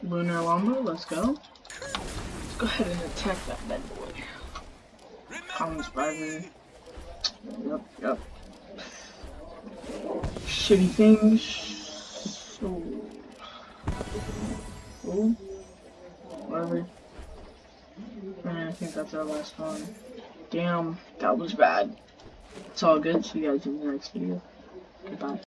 Lunar llama, let's go. Let's go ahead and attack that bad boy. Common spider. Yep. Shitty things. Oh, whatever. I think that's our last one. Damn, that was bad. It's all good. See you guys in the next video. Goodbye.